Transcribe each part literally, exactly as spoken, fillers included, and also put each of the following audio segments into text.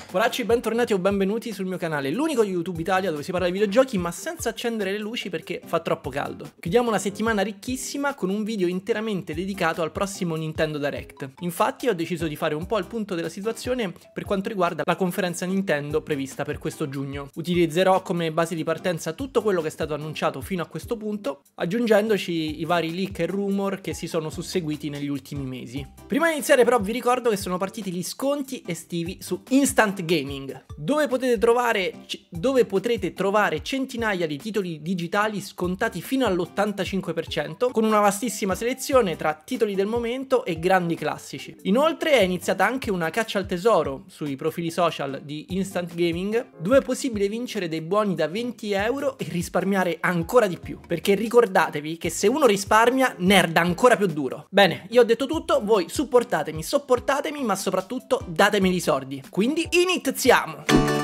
Poracci, bentornati o benvenuti sul mio canale, l'unico di YouTube Italia dove si parla di videogiochi ma senza accendere le luci perché fa troppo caldo. Chiudiamo una settimana ricchissima con un video interamente dedicato al prossimo Nintendo Direct. Infatti ho deciso di fare un po' il punto della situazione per quanto riguarda la conferenza Nintendo prevista per questo giugno. Utilizzerò come base di partenza tutto quello che è stato annunciato fino a questo punto, aggiungendoci i vari leak e rumor che si sono susseguiti negli ultimi mesi. Prima di iniziare però vi ricordo che sono partiti gli sconti estivi su Instant Gaming, dove potete trovare dove potrete trovare centinaia di titoli digitali scontati fino all'ottantacinque per cento, con una vastissima selezione tra titoli del momento e grandi classici. Inoltre è iniziata anche una caccia al tesoro sui profili social di Instant Gaming, dove è possibile vincere dei buoni da venti euro e risparmiare ancora di più, perché ricordatevi che se uno risparmia nerda ancora più duro. Bene, io ho detto tutto, voi supportatemi, sopportatemi, ma soprattutto datemi i soldi. Quindi iniziamo!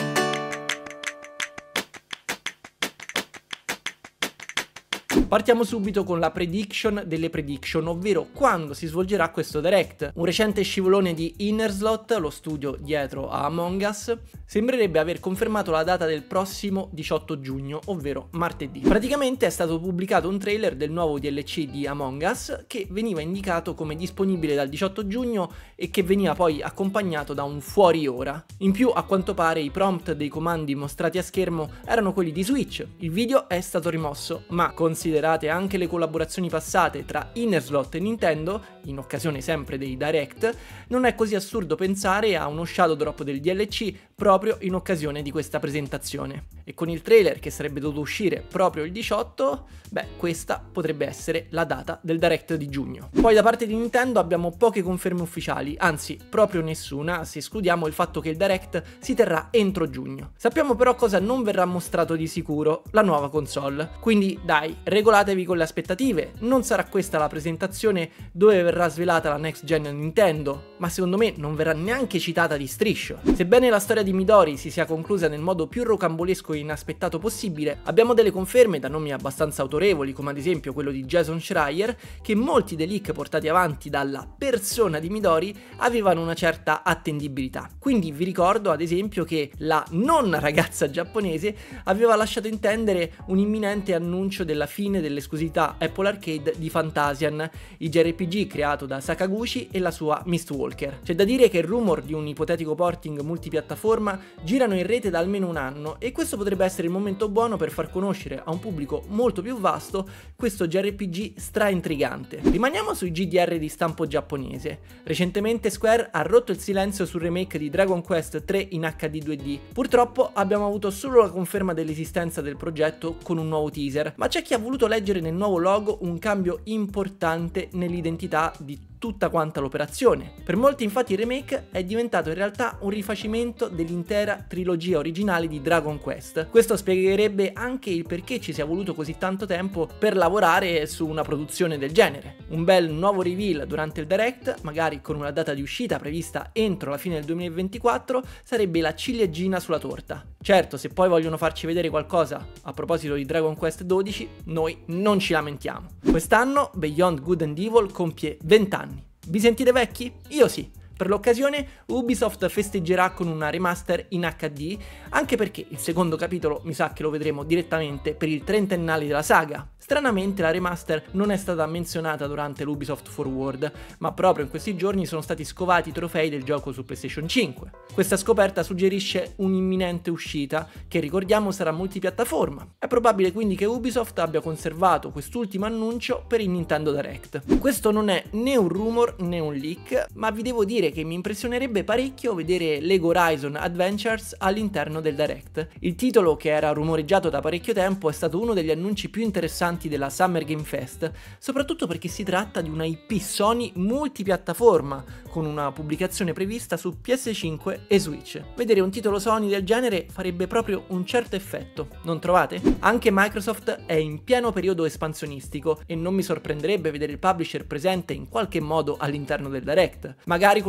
Partiamo subito con la prediction delle prediction, ovvero quando si svolgerà questo Direct. Un recente scivolone di Innerslot, lo studio dietro a Among Us, sembrerebbe aver confermato la data del prossimo diciotto giugno, ovvero martedì. Praticamente è stato pubblicato un trailer del nuovo D L C di Among Us che veniva indicato come disponibile dal diciotto giugno e che veniva poi accompagnato da un fuori ora. In più, a quanto pare, i prompt dei comandi mostrati a schermo erano quelli di Switch. Il video è stato rimosso, ma considerate anche le collaborazioni passate tra Innerslot e Nintendo, in occasione sempre dei Direct, non è così assurdo pensare a uno shadow drop del D L C proprio in occasione di questa presentazione. E con il trailer che sarebbe dovuto uscire proprio il diciotto, beh, questa potrebbe essere la data del Direct di giugno. Poi da parte di Nintendo abbiamo poche conferme ufficiali, anzi proprio nessuna, se escludiamo il fatto che il Direct si terrà entro giugno. Sappiamo però cosa non verrà mostrato di sicuro: la nuova console. Quindi dai, regolatevi con le aspettative, non sarà questa la presentazione dove verrà svelata la next gen Nintendo, ma secondo me non verrà neanche citata di striscio. Sebbene la storia di Midori si sia conclusa nel modo più rocambolesco e inaspettato possibile, abbiamo delle conferme da nomi abbastanza autorevoli, come ad esempio quello di Jason Schreier, che molti dei leak portati avanti dalla persona di Midori avevano una certa attendibilità. Quindi vi ricordo ad esempio che la non ragazza giapponese aveva lasciato intendere un imminente annuncio della fine dell'esclusività Apple Arcade di Fantasian, il J R P G creato da Sakaguchi e la sua Mistwalker. C'è da dire che il rumor di un ipotetico porting multipiattaforma girano in rete da almeno un anno e questo potrebbe essere il momento buono per far conoscere a un pubblico molto più vasto questo J R P G stra-intrigante. Rimaniamo sui G D R di stampo giapponese. Recentemente Square ha rotto il silenzio sul remake di Dragon Quest tre in H D due D. Purtroppo abbiamo avuto solo la conferma dell'esistenza del progetto con un nuovo teaser, ma c'è chi ha voluto leggere nel nuovo logo un cambio importante nell'identità di tutta quanta l'operazione. Per molti infatti il remake è diventato in realtà un rifacimento dell'intera trilogia originale di Dragon Quest. Questo spiegherebbe anche il perché ci sia voluto così tanto tempo per lavorare su una produzione del genere. Un bel nuovo reveal durante il Direct, magari con una data di uscita prevista entro la fine del duemilaventiquattro, sarebbe la ciliegina sulla torta. Certo, se poi vogliono farci vedere qualcosa a proposito di Dragon Quest dodici, noi non ci lamentiamo. Quest'anno Beyond Good and Evil compie venti anni. Vi sentite vecchi? Io sì. Per l'occasione Ubisoft festeggerà con una remaster in H D, anche perché il secondo capitolo mi sa che lo vedremo direttamente per il trentennale della saga. Stranamente la remaster non è stata menzionata durante l'Ubisoft Forward, ma proprio in questi giorni sono stati scovati i trofei del gioco su PlayStation cinque. Questa scoperta suggerisce un'imminente uscita, che ricordiamo sarà multipiattaforma. È probabile quindi che Ubisoft abbia conservato quest'ultimo annuncio per il Nintendo Direct. Questo non è né un rumor né un leak, ma vi devo dire che mi impressionerebbe parecchio vedere Lego Horizon Adventures all'interno del Direct. Il titolo, che era rumoreggiato da parecchio tempo, è stato uno degli annunci più interessanti della Summer Game Fest, soprattutto perché si tratta di una I P Sony multipiattaforma, con una pubblicazione prevista su P S cinque e Switch. Vedere un titolo Sony del genere farebbe proprio un certo effetto, non trovate? Anche Microsoft è in pieno periodo espansionistico e non mi sorprenderebbe vedere il publisher presente in qualche modo all'interno del Direct, magari con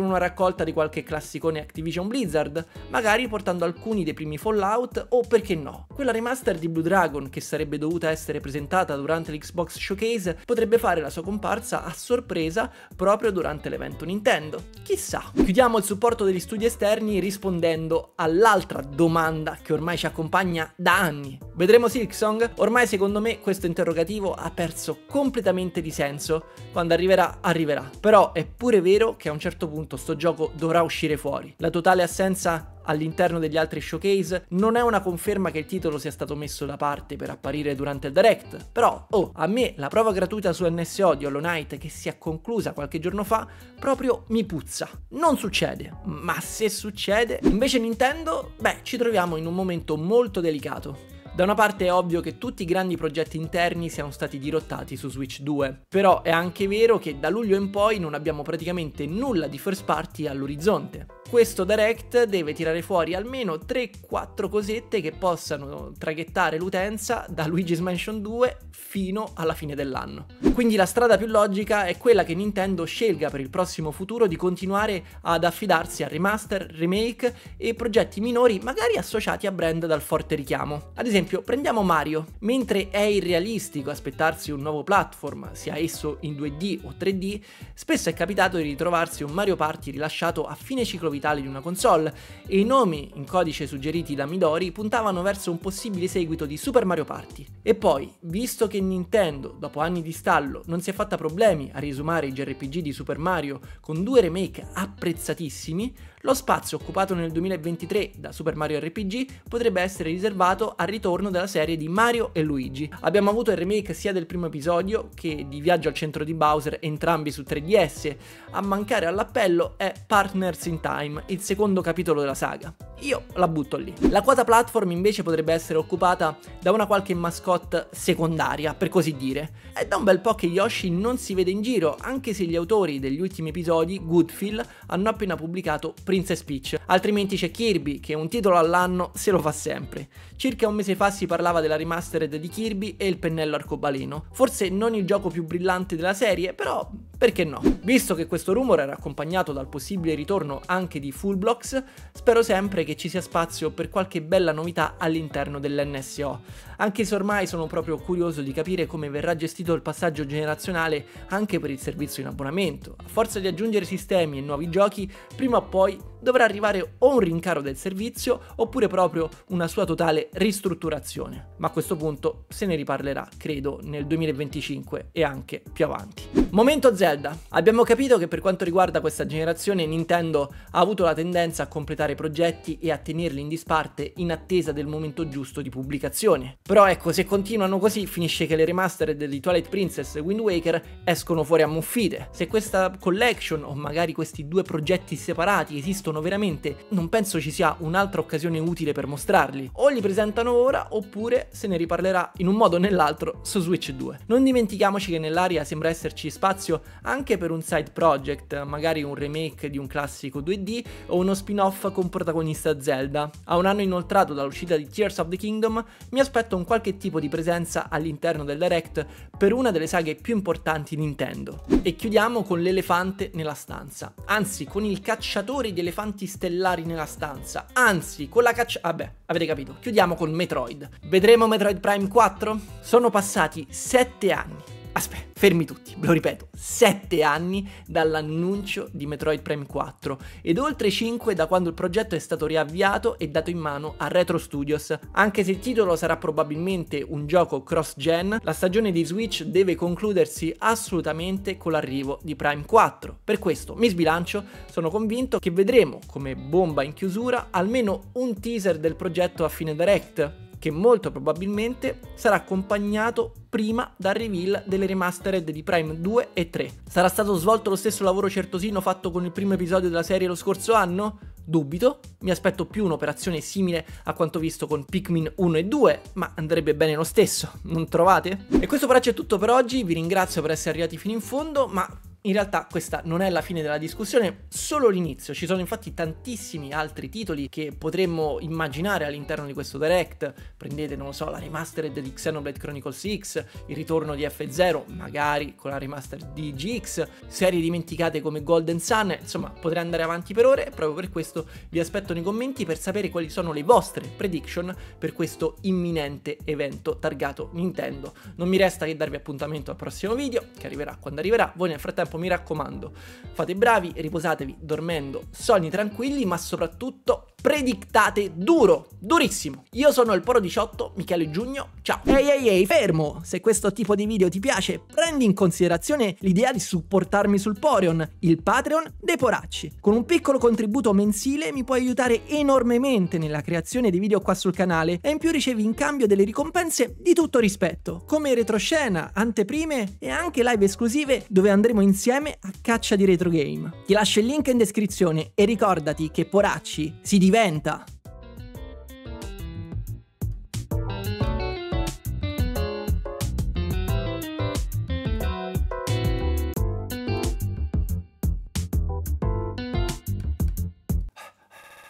con una raccolta di qualche classicone Activision Blizzard, magari portando alcuni dei primi Fallout o, perché no, quella remaster di Blue Dragon che sarebbe dovuta essere presentata durante l'Xbox Showcase potrebbe fare la sua comparsa a sorpresa proprio durante l'evento Nintendo. Chissà. Chiudiamo il supporto degli studi esterni rispondendo all'altra domanda che ormai ci accompagna da anni. Vedremo Silksong? Ormai secondo me questo interrogativo ha perso completamente di senso. Quando arriverà, arriverà. Però è pure vero che a un certo punto sto gioco dovrà uscire fuori. La totale assenza all'interno degli altri showcase non è una conferma che il titolo sia stato messo da parte per apparire durante il Direct, però, oh, a me la prova gratuita su N S O di Hollow Knight che si è conclusa qualche giorno fa proprio mi puzza. Non succede, ma se succede, invece Nintendo, beh, ci troviamo in un momento molto delicato. Da una parte è ovvio che tutti i grandi progetti interni siano stati dirottati su Switch due, però è anche vero che da luglio in poi non abbiamo praticamente nulla di first party all'orizzonte. Questo Direct deve tirare fuori almeno tre quattro cosette che possano traghettare l'utenza da Luigi's Mansion due fino alla fine dell'anno. Quindi la strada più logica è quella che Nintendo scelga per il prossimo futuro di continuare ad affidarsi a remaster, remake e progetti minori magari associati a brand dal forte richiamo. Ad esempio, prendiamo Mario. Mentre è irrealistico aspettarsi un nuovo platform, sia esso in due D o tre D, spesso è capitato di ritrovarsi un Mario Party rilasciato a fine ciclo vitale di una console e i nomi in codice suggeriti da Midori puntavano verso un possibile seguito di Super Mario Party. E poi, visto che Nintendo, dopo anni di stallo, non si è fatta problemi a riesumare i J R P G di Super Mario con due remake apprezzatissimi, lo spazio occupato nel duemilaventitré da Super Mario R P G potrebbe essere riservato al ritorno della serie di Mario e Luigi. Abbiamo avuto il remake sia del primo episodio che di Viaggio al centro di Bowser, entrambi su tre D S. A mancare all'appello è Partners in Time, il secondo capitolo della saga. Io la butto lì. La quota platform invece potrebbe essere occupata da una qualche mascotte secondaria, per così dire. È da un bel po' che Yoshi non si vede in giro, anche se gli autori degli ultimi episodi, Goodfill, hanno appena pubblicato Princess Peach. Altrimenti c'è Kirby, che un titolo all'anno se lo fa sempre. Circa un mese fa si parlava della remastered di Kirby e il pennello arcobaleno. Forse non il gioco più brillante della serie, però perché no? Visto che questo rumore era accompagnato dal possibile ritorno anche di Full Blocks, spero sempre che ci sia spazio per qualche bella novità all'interno dell'N S O, anche se ormai sono proprio curioso di capire come verrà gestito il passaggio generazionale anche per il servizio in abbonamento. A forza di aggiungere sistemi e nuovi giochi, prima o poi dovrà arrivare o un rincaro del servizio oppure proprio una sua totale ristrutturazione, ma a questo punto se ne riparlerà, credo, nel duemilaventicinque e anche più avanti. Momento Zelda. Abbiamo capito che per quanto riguarda questa generazione Nintendo ha avuto la tendenza a completare progetti e a tenerli in disparte in attesa del momento giusto di pubblicazione. Però ecco, se continuano così finisce che le remastered di Twilight Princess e Wind Waker escono fuori a muffite. Se questa collection o magari questi due progetti separati esistono veramente, non penso ci sia un'altra occasione utile per mostrarli. O li presentano ora oppure se ne riparlerà in un modo o nell'altro su Switch due. Non dimentichiamoci che nell'aria sembra esserci spazio anche per un side project, magari un remake di un classico due D o uno spin-off con protagonista Zelda. A un anno inoltrato dall'uscita di Tears of the Kingdom mi aspetto un qualche tipo di presenza all'interno del Direct per una delle saghe più importanti Nintendo. E chiudiamo con l'elefante nella stanza, anzi con il cacciatore di elefanti stellari nella stanza, anzi con la caccia... vabbè, avete capito, chiudiamo con Metroid. Vedremo Metroid Prime quattro? Sono passati sette anni. Aspetta, fermi tutti, ve lo ripeto, sette anni dall'annuncio di Metroid Prime quattro ed oltre cinque da quando il progetto è stato riavviato e dato in mano a Retro Studios. Anche se il titolo sarà probabilmente un gioco cross-gen, la stagione di Switch deve concludersi assolutamente con l'arrivo di Prime quattro. Per questo mi sbilancio, sono convinto che vedremo come bomba in chiusura almeno un teaser del progetto a fine Direct, che molto probabilmente sarà accompagnato prima dal reveal delle remastered di Prime due e tre. Sarà stato svolto lo stesso lavoro certosino fatto con il primo episodio della serie lo scorso anno? Dubito, mi aspetto più un'operazione simile a quanto visto con Pikmin uno e due, ma andrebbe bene lo stesso, non trovate? E questo però è tutto per oggi, vi ringrazio per essere arrivati fino in fondo, ma In realtà questa non è la fine della discussione, solo l'inizio. Ci sono infatti tantissimi altri titoli che potremmo immaginare all'interno di questo Direct. Prendete, non lo so, la remastered di Xenoblade Chronicles X, il ritorno di F zero, magari con la remastered di G X, serie dimenticate come Golden Sun, insomma potrei andare avanti per ore. Proprio per questo vi aspetto nei commenti per sapere quali sono le vostre prediction per questo imminente evento targato Nintendo. Non mi resta che darvi appuntamento al prossimo video, che arriverà quando arriverà. Voi nel frattempo mi raccomando, fate bravi, riposatevi dormendo sonni tranquilli, ma soprattutto predictate duro, durissimo. Io sono il Poro diciotto, Michele Giugno, ciao. Ehi ehi ehi, fermo! Se questo tipo di video ti piace, prendi in considerazione l'idea di supportarmi sul Poreon, il Patreon dei Poracci. Con un piccolo contributo mensile mi puoi aiutare enormemente nella creazione di video qua sul canale e in più ricevi in cambio delle ricompense di tutto rispetto, come retroscena, anteprime e anche live esclusive dove andremo insieme a caccia di retro game. Ti lascio il link in descrizione e ricordati che Poracci si diventa.